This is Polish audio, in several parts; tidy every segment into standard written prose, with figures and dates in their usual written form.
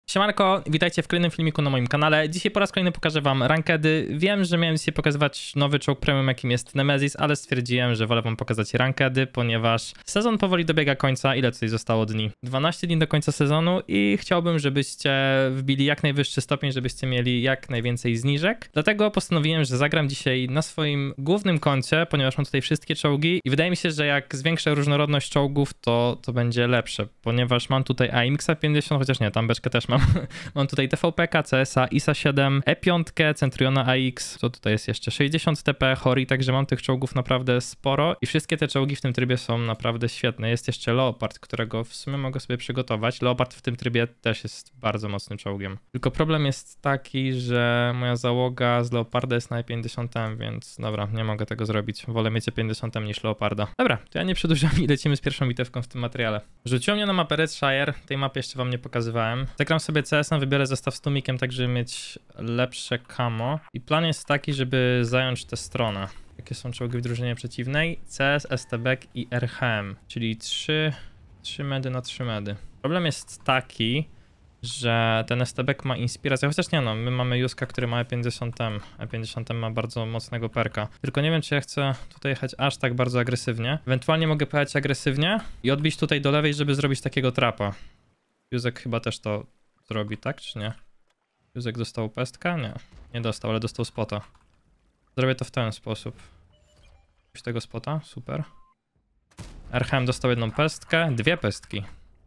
Siemanko, witajcie w kolejnym filmiku na moim kanale. Dzisiaj po raz kolejny pokażę wam rankedy. Wiem, że miałem dzisiaj pokazywać nowy czołg premium, jakim jest Nemesis, ale stwierdziłem, że wolę wam pokazać rankedy, ponieważ sezon powoli dobiega końca. Ile tutaj zostało dni? 12 dni do końca sezonu i chciałbym, żebyście wbili jak najwyższy stopień, żebyście mieli jak najwięcej zniżek. Dlatego postanowiłem, że zagram dzisiaj na swoim głównym koncie, ponieważ mam tutaj wszystkie czołgi i wydaje mi się, że jak zwiększę różnorodność czołgów, to będzie lepsze, ponieważ mam tutaj AMX 50, chociaż nie, tam beczkę też mam. Mam tutaj TVP-ka, CSa, ISA 7, E5, Centuriona AX, co tutaj jest jeszcze 60 TP, Hori, także mam tych czołgów naprawdę sporo i wszystkie te czołgi w tym trybie są naprawdę świetne. Jest jeszcze Leopard, którego w sumie mogę sobie przygotować. Leopard w tym trybie też jest bardzo mocnym czołgiem. Tylko problem jest taki, że moja załoga z Leoparda jest na E50, więc dobra, nie mogę tego zrobić. Wolę mieć E50 niż Leoparda. Dobra, to ja nie przedłużam i lecimy z pierwszą bitewką w tym materiale. Rzuciło mnie na mapę Redshire, tej mapy jeszcze wam nie pokazywałem. Zagram sobie CS-em, wybiorę zestaw z tumikiem, tak żeby mieć lepsze camo. I plan jest taki, żeby zająć tę stronę. Jakie są czołgi w drużynie przeciwnej? CS, STB i RHM, czyli 3 medy na 3 medy. Problem jest taki, że ten STB ma inspirację, chociaż nie no, my mamy Juska, który ma E50, E50 ma bardzo mocnego perka. Tylko nie wiem, czy ja chcę tutaj jechać aż tak bardzo agresywnie. Ewentualnie mogę pojechać agresywnie i odbić tutaj do lewej, żeby zrobić takiego trapa. Józek chyba też to zrobi, tak czy nie? Józek dostał pestkę? Nie, nie dostał, ale dostał spota. Zrobię to w ten sposób. Z tego spota, super. RHM dostał jedną pestkę, 2 pestki.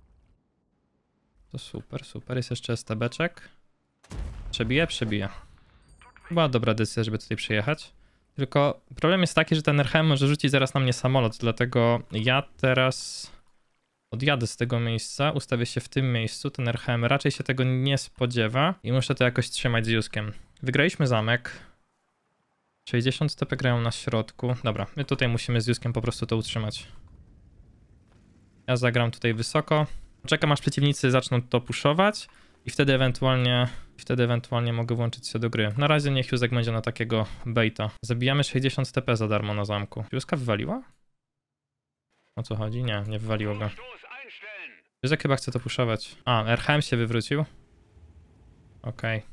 To super, super. Jest jeszcze STB-czek. Przebije. Chyba dobra decyzja, żeby tutaj przyjechać. Tylko problem jest taki, że ten RHM może rzucić zaraz na mnie samolot, dlatego ja teraz odjadę z tego miejsca, ustawię się w tym miejscu, ten RHM raczej się tego nie spodziewa i muszę to jakoś trzymać z Juskiem. Wygraliśmy zamek. 60 TP grają na środku. Dobra, my tutaj musimy z Juskiem po prostu to utrzymać. Ja zagram tutaj wysoko. Czekam aż przeciwnicy zaczną to puszować i wtedy ewentualnie mogę włączyć się do gry. Na razie niech Józek będzie na takiego baita. Zabijamy 60 TP za darmo na zamku. Józka wywaliła? O co chodzi? Nie, nie wywaliło go. Józek chyba chce to puszować. A, RHM się wywrócił. Okej.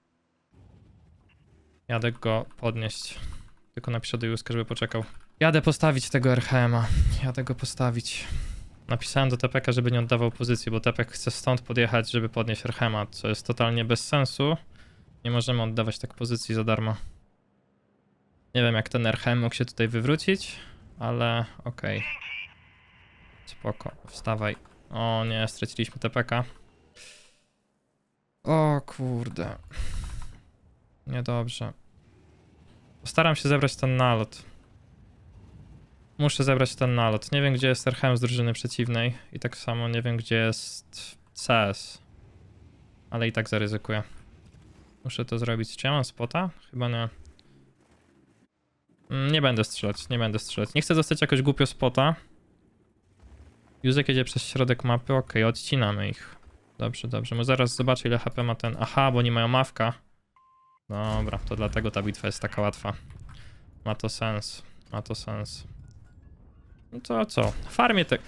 Jadę go podnieść. Tylko napiszę do Józka, żeby poczekał. Jadę postawić tego RHM-a. Jadę go postawić. Napisałem do TPK, żeby nie oddawał pozycji, bo TPK chce stąd podjechać, żeby podnieść RHM-a, co jest totalnie bez sensu. Nie możemy oddawać tak pozycji za darmo. Nie wiem, jak ten RHM mógł się tutaj wywrócić, ale okej. Spoko, wstawaj. O nie, straciliśmy TPK. O kurde. Niedobrze. Postaram się zebrać ten nalot. Muszę zebrać ten nalot. Nie wiem, gdzie jest RHM z drużyny przeciwnej. I tak samo nie wiem, gdzie jest CS. Ale i tak zaryzykuję. Muszę to zrobić. Czy ja mam spota? Chyba nie. Nie będę strzelać, nie będę strzelać. Nie chcę dostać jakoś głupio spota. Józek jedzie przez środek mapy. Okej, odcinamy ich. Dobrze, dobrze. Może zaraz zobaczę, ile HP ma ten... Aha, bo nie mają mawka. Dobra, to dlatego ta bitwa jest taka łatwa. Ma to sens. Ma to sens. No to co? Farmię te...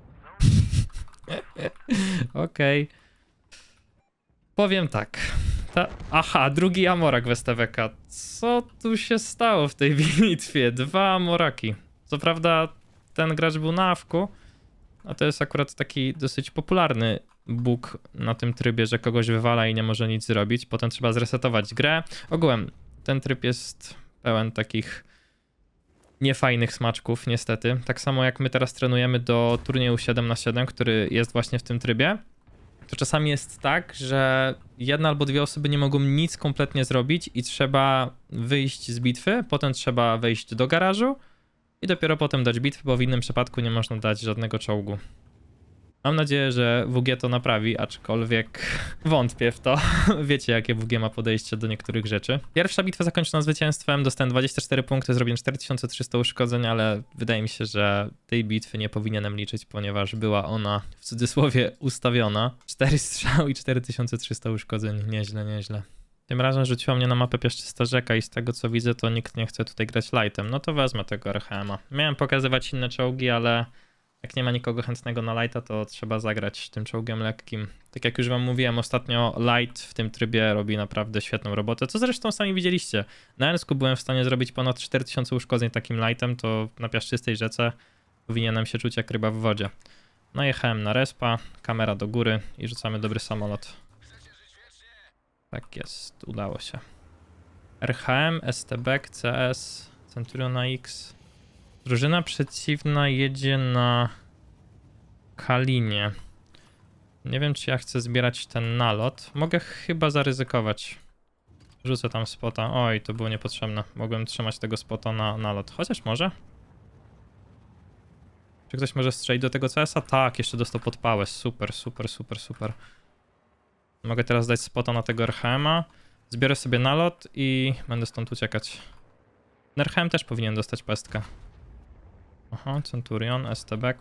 Okej. Powiem tak. Aha, drugi Amorak w STWK. Co tu się stało w tej bitwie? 2 Amoraki. Co prawda ten gracz był na awku, a to jest akurat taki dosyć popularny bóg na tym trybie, że kogoś wywala i nie może nic zrobić. Potem trzeba zresetować grę. Ogółem ten tryb jest pełen takich niefajnych smaczków, niestety. Tak samo jak my teraz trenujemy do turnieju 7×7, który jest właśnie w tym trybie, to czasami jest tak, że jedna albo 2 osoby nie mogą nic kompletnie zrobić i trzeba wyjść z bitwy, potem trzeba wejść do garażu i dopiero potem dać bitwę, bo w innym przypadku nie można dać żadnego czołgu. Mam nadzieję, że WG to naprawi, aczkolwiek wątpię w to. Wiecie, jakie WG ma podejście do niektórych rzeczy. Pierwsza bitwa zakończona zwycięstwem, dostałem 24 punkty, zrobiłem 4300 uszkodzeń, ale wydaje mi się, że tej bitwy nie powinienem liczyć, ponieważ była ona w cudzysłowie ustawiona. 4 strzały i 4300 uszkodzeń, nieźle, nieźle. Tym razem rzuciła mnie na mapę piaszczysta rzeka i z tego co widzę, to nikt nie chce tutaj grać lightem. No to wezmę tego RHM-a. Miałem pokazywać inne czołgi, ale Jak nie ma nikogo chętnego na lighta, to trzeba zagrać tym czołgiem lekkim. Tak jak już wam mówiłem, ostatnio light w tym trybie robi naprawdę świetną robotę, co zresztą sami widzieliście. Na Ensku byłem w stanie zrobić ponad 4000 uszkodzeń takim lightem, to na piaszczystej rzece powinienem się czuć jak ryba w wodzie. Najechałem na respa, kamera do góry i rzucamy dobry samolot. Tak jest, udało się. RHM, STB, CS, Centuriona X. Drużyna przeciwna jedzie na Kalinie. Nie wiem, czy ja chcę zbierać ten nalot. Mogę chyba zaryzykować. Rzucę tam spota. Oj, to było niepotrzebne. Mogłem trzymać tego spota na nalot. Chociaż może? Czy ktoś może strzelić do tego CS-a? Tak, jeszcze dostał podpałę. Super, super, super, super. Mogę teraz dać spota na tego RHM-a. Zbiorę sobie nalot i będę stąd uciekać. RHM też powinien dostać pestkę. Aha, Centurion, STB.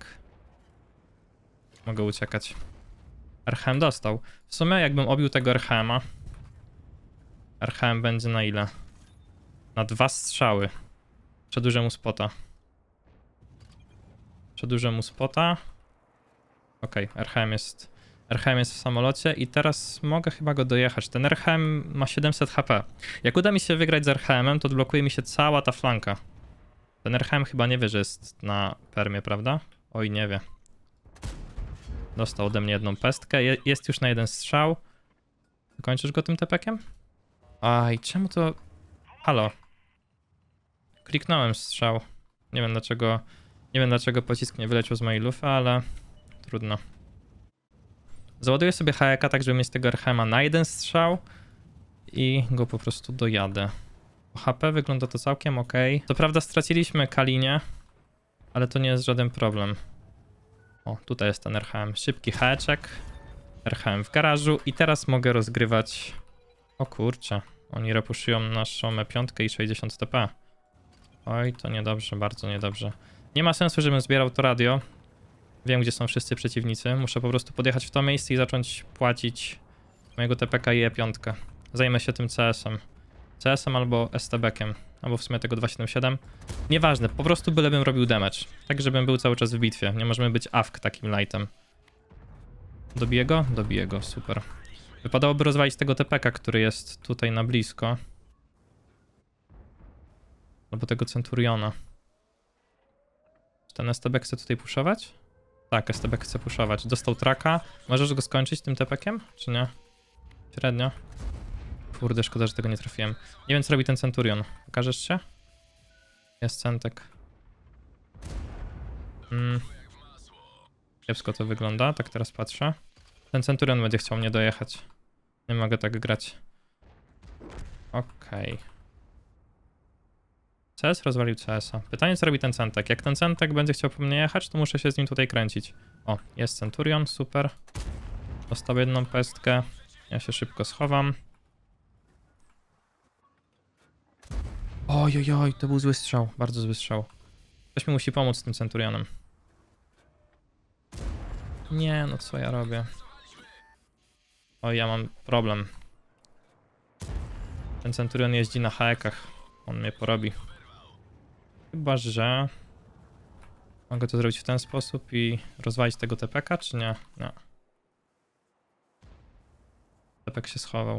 Mogę uciekać. RHM dostał. W sumie jakbym obił tego RHM-a. RHM będzie na ile? Na 2 strzały. Przedłużę mu spota. Przedłużę mu spota. Okej, RHM jest w samolocie i teraz mogę chyba go dojechać. Ten RHM ma 700 HP. Jak uda mi się wygrać z RHM-em, to odblokuje mi się cała ta flanka. Ten RHM chyba nie wie, że jest na permie, prawda? Oj, nie wie. Dostał ode mnie jedną pestkę. Jest już na 1 strzał. Kończysz go tym tepekiem? Aj, czemu to... Halo. Kliknąłem strzał. Nie wiem dlaczego pocisk nie wyleciał z mojej lufy, ale trudno. Załaduję sobie HK tak, żeby mieć tego RHM-a na 1 strzał i go po prostu dojadę. Po HP wygląda to całkiem ok. Co prawda straciliśmy Kalinie, ale to nie jest żaden problem. O, tutaj jest ten RHM. Szybki haeczek. RHM w garażu i teraz mogę rozgrywać... O kurczę, oni repuszują naszą E5 i 60 TP. Oj, to niedobrze, bardzo niedobrze. Nie ma sensu, żebym zbierał to radio. Wiem, gdzie są wszyscy przeciwnicy. Muszę po prostu podjechać w to miejsce i zacząć płacić mojego TPK i E5. Zajmę się tym CS-em. CS-em albo STB-kiem. Albo w sumie tego 277. Nieważne, po prostu bylebym robił damage. Tak, żebym był cały czas w bitwie. Nie możemy być AFK takim lightem. Dobiję go? Dobiję go, super. Wypadałoby rozwalić tego TPK, który jest tutaj na blisko. Albo tego Centuriona. Czy ten STB chce tutaj puszować? Tak, STB chce puszować. Dostał traka. Możesz go skończyć tym TPK-iem? Czy nie? Średnio. Kurde, szkoda, że tego nie trafiłem. Nie wiem, co robi ten Centurion. Pokażesz się? Jest centek. Kiepsko to wygląda, tak teraz patrzę. Ten Centurion będzie chciał mnie dojechać. Nie mogę tak grać. Okej. CS rozwalił CS-a. Pytanie, co robi ten centek. Jak ten centek będzie chciał po mnie jechać, to muszę się z nim tutaj kręcić. O, jest Centurion, super. Dostał jedną pestkę. Ja się szybko schowam. Oj, to był zły strzał, bardzo zły strzał. Ktoś mi musi pomóc z tym Centurionem. Nie, no co ja robię? Oj, ja mam problem. Ten Centurion jeździ na haekach. On mnie porobi. Chyba, że... Mogę to zrobić w ten sposób i rozwalić tego TPK, czy nie? Nie. TPK się schował.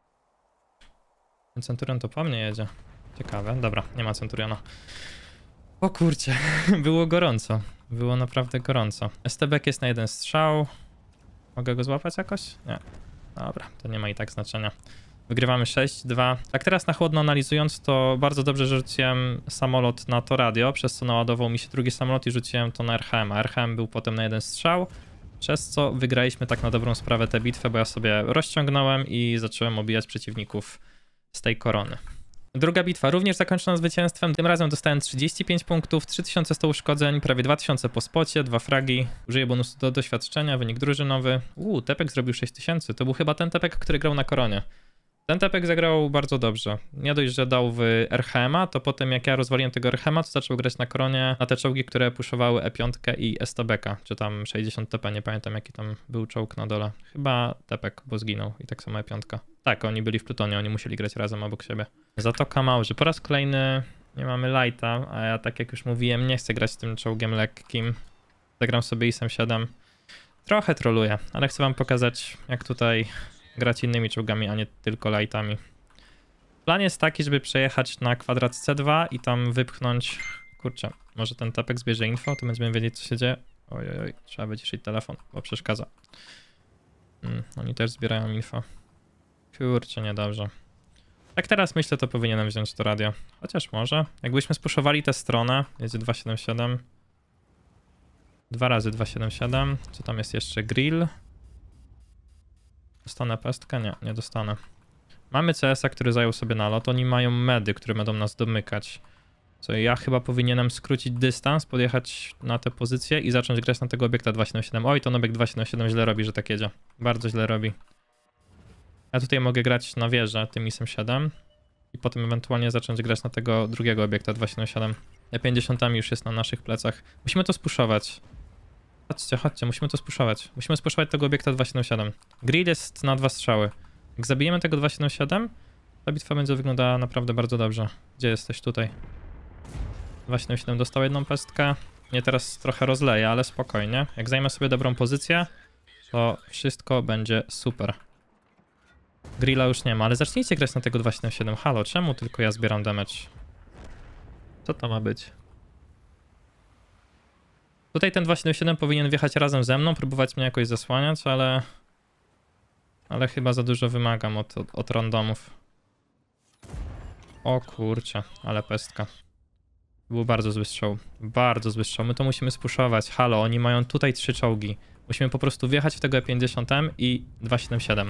Ten Centurion to po mnie jedzie. Ciekawe. Dobra, nie ma Centuriona. O kurcie, było gorąco. Było naprawdę gorąco. STB jest na 1 strzał. Mogę go złapać jakoś? Nie. Dobra, to nie ma i tak znaczenia. Wygrywamy 6-2. Tak teraz na chłodno analizując, to bardzo dobrze, że rzuciłem samolot na to radio, przez co naładował mi się drugi samolot i rzuciłem to na RHM. A RHM był potem na 1 strzał, przez co wygraliśmy tak na dobrą sprawę tę bitwę, bo ja sobie rozciągnąłem i zacząłem obijać przeciwników z tej korony. Druga bitwa również zakończona zwycięstwem. Tym razem dostałem 35 punktów, 3100 uszkodzeń, prawie 2000 po spocie, 2 fragi. Użyję bonusu do doświadczenia, wynik drużynowy. Tepek zrobił 6000. To był chyba ten Tepek, który grał na koronie. Ten Tepek zagrał bardzo dobrze. Nie dość, że dał w RHM-a, to potem jak ja rozwaliłem tego RHM-a, to zaczął grać na koronie na te czołgi, które puszowały E5 i STB-ka, czy tam 60 TP, nie pamiętam jaki tam był czołg na dole. Chyba Tepek, bo zginął i tak samo E5. Tak, oni byli w Plutonie, oni musieli grać razem obok siebie. Zatoka Małży. Po raz kolejny nie mamy lighta, a ja tak jak już mówiłem, nie chcę grać z tym czołgiem lekkim. Zagram sobie ISem 7. Trochę troluję, ale chcę wam pokazać, jak tutaj grać innymi czołgami, a nie tylko lightami. Plan jest taki, żeby przejechać na kwadrat C2 i tam wypchnąć... Kurczę, może ten tapek zbierze info, to będziemy wiedzieć, co się dzieje. Oj, trzeba wyciszyć telefon, bo przeszkadza. Oni też zbierają info. Kurczę, niedobrze. Tak teraz myślę, to powinienem wziąć to radio. Chociaż może. Jakbyśmy spuszowali tę stronę, jedzie 277. 2 razy 277. Co tam jest jeszcze? Grill. Dostanę pestkę? Nie, nie dostanę. Mamy CS-a, który zajął sobie nalot. Oni mają medy, które będą nas domykać. Co ja chyba powinienem skrócić dystans, podjechać na tę pozycję i zacząć grać na tego obiekta 277. Oj, to obiekt 277 źle robi, że tak jedzie. Bardzo źle robi. Ja tutaj mogę grać na wieżę tym ISem 7 i potem ewentualnie zacząć grać na tego drugiego obiekta 277. E50 już jest na naszych plecach. Musimy to spuszować. Chodźcie, musimy to spuszować. Musimy spuszować tego obiekta 277. Grill jest na 2 strzały. Jak zabijemy tego 277, ta bitwa będzie wyglądała naprawdę bardzo dobrze. Gdzie jesteś? Tutaj. 277 dostał jedną pestkę. Mnie teraz trochę rozleje, ale spokojnie. Jak zajmę sobie dobrą pozycję, to wszystko będzie super. Grilla już nie ma, ale zacznijcie grać na tego 277. Halo, czemu tylko ja zbieram damage? Co to ma być? Tutaj ten 277 powinien wjechać razem ze mną, próbować mnie jakoś zasłaniać, ale... Ale chyba za dużo wymagam od randomów. O kurczę, ale pestka. Był bardzo zły strzał. Bardzo zły strzał. My to musimy spuszować. Halo, oni mają tutaj 3 czołgi. Musimy po prostu wjechać w tego E50 i 277.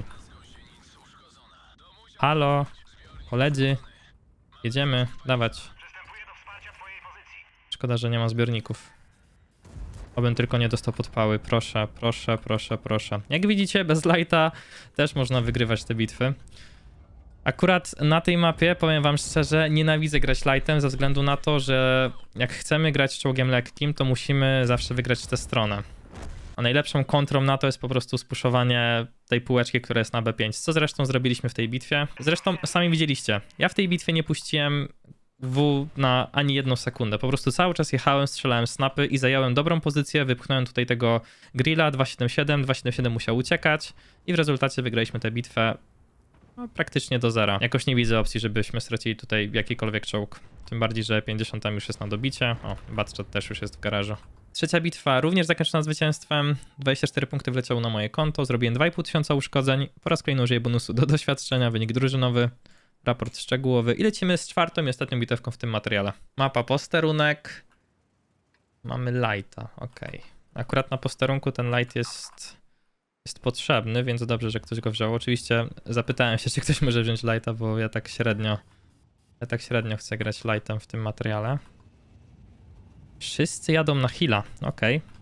Halo, koledzy. Jedziemy, dawać. Szkoda, że nie ma zbiorników. Obym tylko nie dostał podpały. Proszę, proszę, proszę, proszę. Jak widzicie, bez lighta też można wygrywać te bitwy. Akurat na tej mapie, powiem wam szczerze, nienawidzę grać lightem ze względu na to, że jak chcemy grać czołgiem lekkim, to musimy zawsze wygrać tę stronę. A najlepszą kontrą na to jest po prostu spuszowanie tej półeczki, która jest na B5, co zresztą zrobiliśmy w tej bitwie. Zresztą sami widzieliście, ja w tej bitwie nie puściłem W na ani 1 sekundę. Po prostu cały czas jechałem, strzelałem snapy i zająłem dobrą pozycję, wypchnąłem tutaj tego grilla 277, 277 musiał uciekać i w rezultacie wygraliśmy tę bitwę no, praktycznie do zera. Jakoś nie widzę opcji, żebyśmy stracili tutaj jakikolwiek czołg. Tym bardziej, że 50 już jest na dobicie. O, Batchat też już jest w garażu. Trzecia bitwa również zakończona zwycięstwem. 24 punkty wleciało na moje konto. Zrobiłem 2500 uszkodzeń. Po raz kolejny użyję bonusu do doświadczenia. Wynik drużynowy. Raport szczegółowy. I lecimy z 4. i ostatnią bitewką w tym materiale. Mapa posterunek. Mamy lighta. Ok. Akurat na posterunku ten light jest potrzebny, więc dobrze, że ktoś go wziął. Oczywiście zapytałem się, czy ktoś może wziąć lighta, bo ja tak średnio chcę grać lightem w tym materiale. Wszyscy jadą na heala. Ok.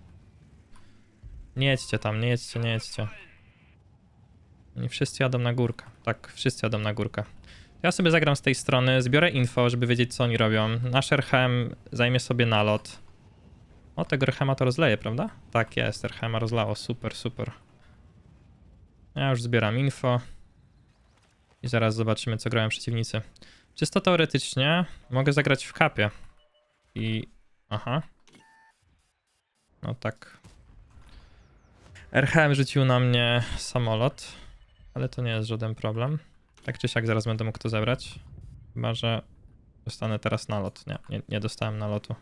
Nie jedźcie tam, nie jedźcie, nie jedźcie. Oni wszyscy jadą na górkę. Tak, wszyscy jadą na górkę. Ja sobie zagram z tej strony, zbiorę info, żeby wiedzieć, co oni robią. Nasz Erchem zajmie sobie nalot. O, tego Erchema to rozleje, prawda? Tak jest, Erchema rozlało. Super, super. Ja już zbieram info. I zaraz zobaczymy, co grają przeciwnicy. Czysto teoretycznie mogę zagrać w kapie. I... Aha. No tak. Erchem rzucił na mnie samolot. Ale to nie jest żaden problem. Tak czy siak zaraz będę mógł to zebrać. Chyba że dostanę teraz nalot. Nie dostałem nalotu.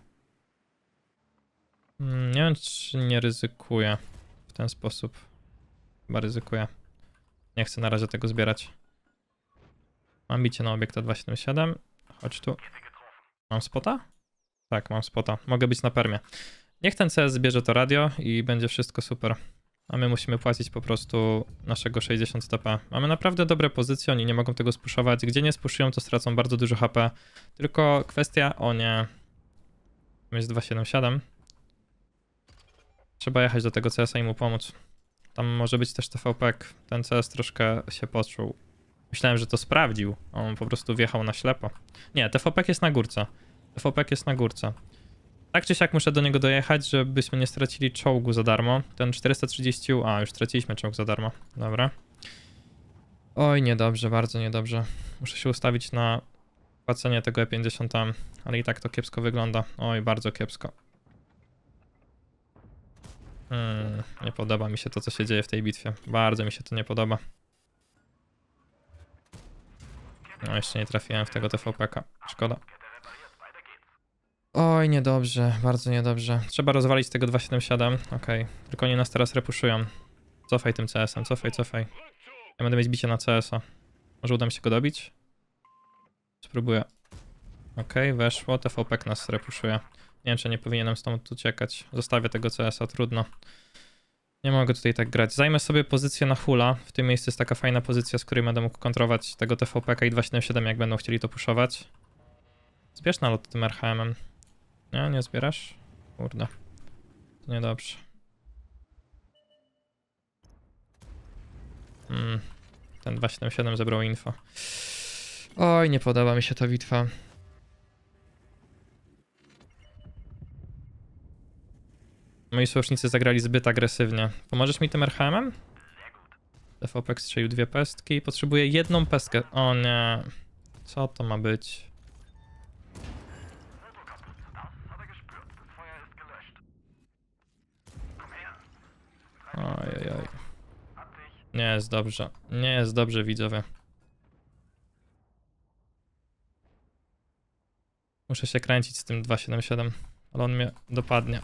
Nie wiem, czy nie ryzykuję w ten sposób. Chyba ryzykuję. Nie chcę na razie tego zbierać. Mam bicie na obiekta 277. Chodź tu. Mam spota? Tak, mam spota. Mogę być na permie. Niech ten CS zbierze to radio i będzie wszystko super. A my musimy płacić po prostu naszego 60 TP. Mamy naprawdę dobre pozycje, oni nie mogą tego spuszować. Gdzie nie spuszują, to stracą bardzo dużo HP. Tylko kwestia, o nie. Jest 277. Trzeba jechać do tego CS-a i mu pomóc. Tam może być też TVP. Ten CS troszkę się poczuł. Myślałem, że to sprawdził. On po prostu wjechał na ślepo. Nie, TVP jest na górce. TVP jest na górce. Tak czy siak muszę do niego dojechać, żebyśmy nie stracili czołgu za darmo. Ten 430... A, już straciliśmy czołg za darmo. Dobra. Oj, niedobrze, bardzo niedobrze. Muszę się ustawić na płacenie tego E50, ale i tak to kiepsko wygląda. Oj, bardzo kiepsko. Nie podoba mi się to, co się dzieje w tej bitwie. Bardzo mi się to nie podoba. No, jeszcze nie trafiłem w tego TVP-ka. Szkoda. Oj, niedobrze, bardzo niedobrze. Trzeba rozwalić tego 277. Okej, tylko oni nas teraz repuszują. Cofaj tym CS-em, cofaj. Ja będę mieć bicie na CS-a. Może uda mi się go dobić? Spróbuję. Okej, weszło. TVP nas repuszuje. Nie wiem, czy nie powinienem stąd uciekać. Zostawię tego CS-a, trudno. Nie mogę tutaj tak grać. Zajmę sobie pozycję na hula. W tym miejscu jest taka fajna pozycja, z której będę mógł kontrolować tego TVP i 277, jak będą chcieli to puszować. Zbierz na lot tym RHM-em. Nie, nie zbierasz? Kurde. To niedobrze. Ten 277 zebrał info. Oj, nie podoba mi się ta bitwa. Moi sojusznicy zagrali zbyt agresywnie. Pomożesz mi tym RHM-em? TVP strzelił 2 pestki. Potrzebuję 1 pestkę. O nie. Co to ma być? Ojej. Nie jest dobrze. Nie jest dobrze, widzowie. Muszę się kręcić z tym 277, ale on mnie dopadnie.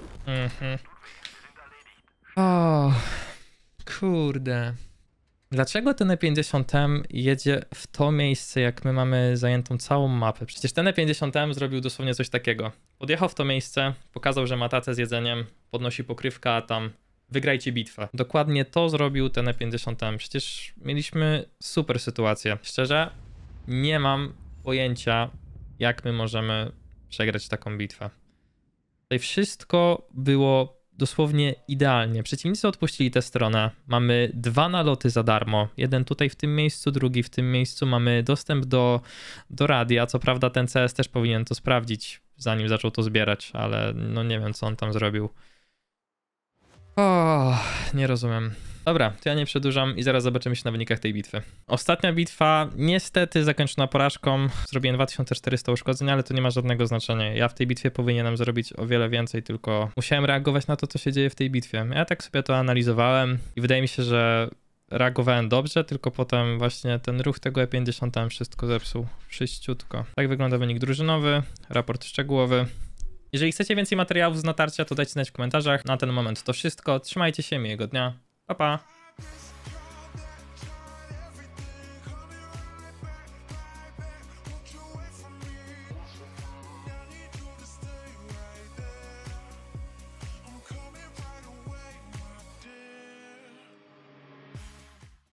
O, kurde. Dlaczego ten E50M jedzie w to miejsce, jak my mamy zajętą całą mapę? Przecież ten E50M zrobił dosłownie coś takiego. Podjechał w to miejsce, pokazał, że ma tacę z jedzeniem, podnosi pokrywkę, a tam wygrajcie bitwę. Dokładnie to zrobił ten E50M. Przecież mieliśmy super sytuację. Szczerze, nie mam pojęcia, jak my możemy przegrać taką bitwę. Tutaj wszystko było dosłownie idealnie. Przeciwnicy odpuścili tę stronę. Mamy 2 naloty za darmo. Jeden tutaj w tym miejscu, drugi w tym miejscu. Mamy dostęp do radia. Co prawda ten CS też powinien to sprawdzić, zanim zaczął to zbierać, ale no nie wiem, co on tam zrobił. O, nie rozumiem. Dobra, to ja nie przedłużam i zaraz zobaczymy się na wynikach tej bitwy. Ostatnia bitwa niestety zakończona porażką. Zrobiłem 2400 uszkodzeń, ale to nie ma żadnego znaczenia. Ja w tej bitwie powinienem zrobić o wiele więcej, tylko musiałem reagować na to, co się dzieje w tej bitwie. Ja tak sobie to analizowałem i wydaje mi się, że reagowałem dobrze, tylko potem właśnie ten ruch tego E50 tam wszystko zepsuł. Wszyściutko. Tak wygląda wynik drużynowy, raport szczegółowy. Jeżeli chcecie więcej materiałów z natarcia, to dajcie znać w komentarzach. Na ten moment to wszystko. Trzymajcie się, miłego dnia. Pa, pa.